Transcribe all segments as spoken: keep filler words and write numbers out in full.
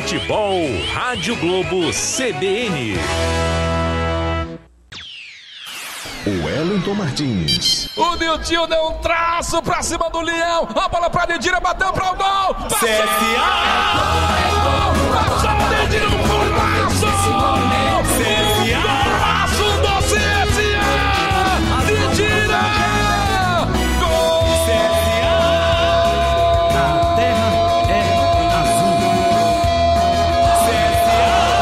Futebol Rádio Globo C B N. O Wellington Martins. O Niltinho deu um traço pra cima do Leão. A bola pra Dedira, bateu pra o gol. C S A! Passou o Dedira no golaço. C S A! Golaço do C S A. Dedira. Gol. C S A! A terra é azul. C S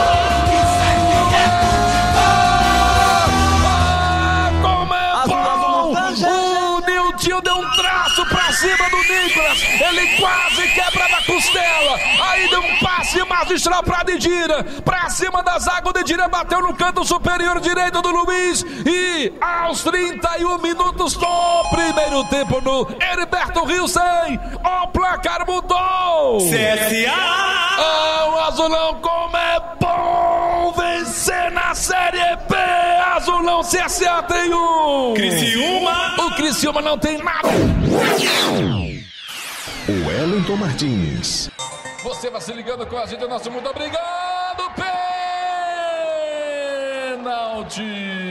Ah, como é bom. O Niltinho deu um traço pra cima do Nicolas. Ele quase quebra na costela. Aí deu um passe magistral pra Dedira. Pra cima da zaga, o Dedira bateu no canto superior direito do Luiz. E aos trinta e um minutos do primeiro tempo no Heriberto Rilsen, o placar mudou. C S A! Ah, o Azulão, como é bom vencer na Série B. Azulão, C S A tem um. Criciúma! O Criciúma não tem nada. O Wellington Martins. Você vai se ligando com a gente, nosso muito obrigado. Pênalti.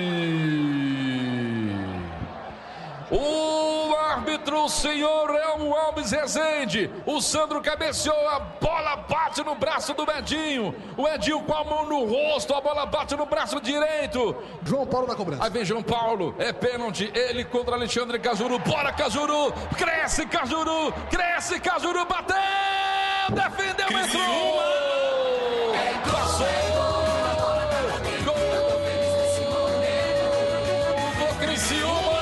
O árbitro, o senhor Elmo Alves Rezende. O Sandro cabeceou, a bola bate no braço do Edinho. O Edinho com a mão no rosto, a bola bate no braço direito. João Paulo na cobrança. Aí vem João Paulo, é pênalti, ele contra Alexandre Cajuru. Bora Cajuru, cresce Cajuru, cresce Cajuru, bateu, defendeu, entrou. Passou. Gol do Criciúma.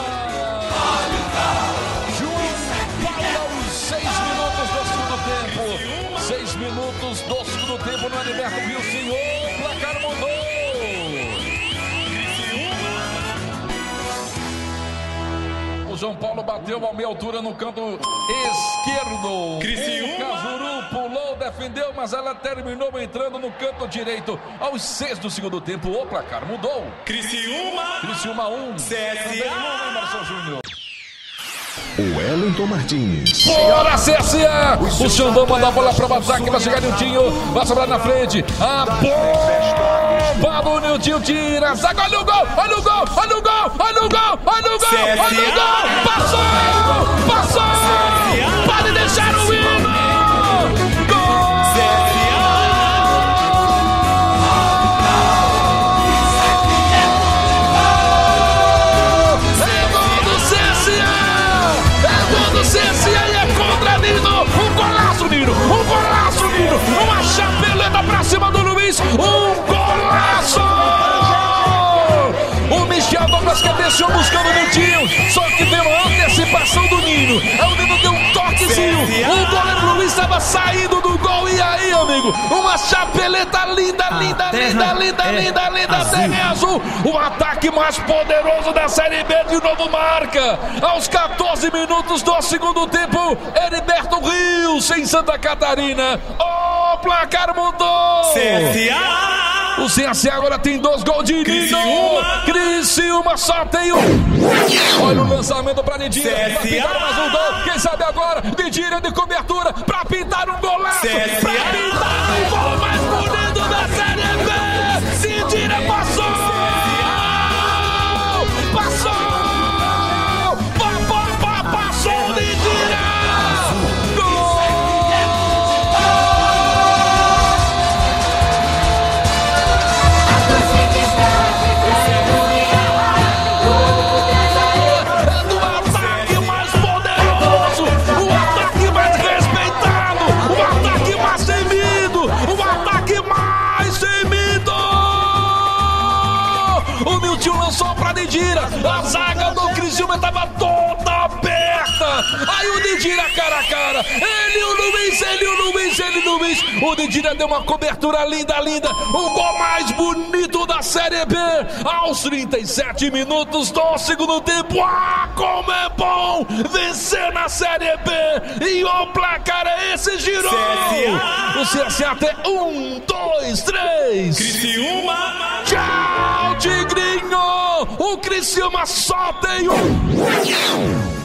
Seis minutos do segundo tempo no Heriberto Rilsen, o placar mudou. O João Paulo bateu a meia altura no canto esquerdo. Criciúma. O Cajuru pulou, defendeu, mas ela terminou entrando no canto direito. Aos seis do segundo tempo, o placar mudou. Criciúma! Criciúma um. C S A! Emerson Júnior. O Wellington Martins. Bora, C S A! O Xandão manda a bola para o ataque, vai chegar Niltinho, vai sobrar na frente. A bomba do Niltinho tira. Zaga, olha o gol, olha o gol, olha o gol, olha o gol, olha o gol, olha o gol. Passou! Passou! Pode deixar o hino! C S A é contra Nino, um golaço Nino, um golaço Nino, uma chapeleta pra cima do Luiz, um golaço! O Michel Douglas cabeceou buscando o Niltinho, só que veio a antecipação do Nino, aí o Nino deu um toquezinho, o goleiro Luiz estava saindo do gol, e aí amigo, uma chapeleta linda, linda, linda, linda, linda, linda, terra é azul, o ataque mais poderoso da Série B de novo marca, aos quatorze minutos do segundo tempo, Heriberto Rilsen em Santa Catarina, o placar mudou. C S A! O C S A agora tem dois gols de Nino. Criciúma. Criciúma só tem um. Olha o lançamento pra Dedira. C S A. Pra pintar mais um gol. Quem sabe agora? Dedira de cobertura pra pintar um golaço. C S A. Pra pintar o gol mais bonito da Série B. Dedira passou. Passou. Pa, pa, pa, passou Dedira. Lançou pra Dedira, a zaga do Criciúma estava toda aberta, aí o Dedira cara a cara, ele o Luiz, ele o Luiz, ele o Luiz, o Dedira deu uma cobertura linda, linda, o gol mais bonito da Série B, aos trinta e sete minutos do segundo tempo. Ah, como é bom vencer na Série B, e o placar é esse, girou, C S A. o C S A tem um, dois, três, Criciúma! tchau, Tigrinho! O Criciúma só tem um.